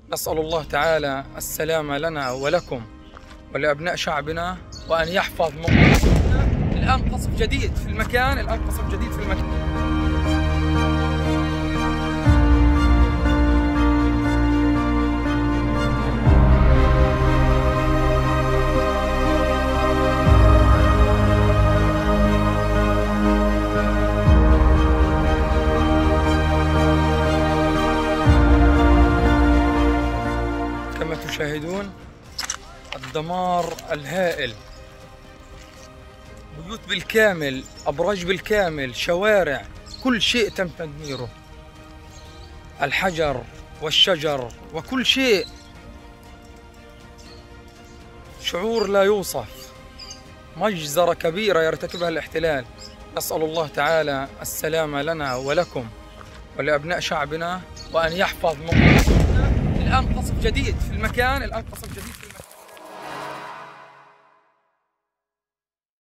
نسأل الله تعالى السلامة لنا ولكم ولأبناء شعبنا، وأن يحفظ مقدساتنا. الآن قصف جديد في المكان، كما تشاهدون الدمار الهائل، بيوت بالكامل، أبراج بالكامل، شوارع، كل شيء تم تدميره، الحجر والشجر وكل شيء. شعور لا يوصف، مجزرة كبيرة يرتكبها الاحتلال. نسأل الله تعالى السلامة لنا ولكم ولأبناء شعبنا، وأن يحفظ مقدساتنا. الآن قصف جديد في المكان،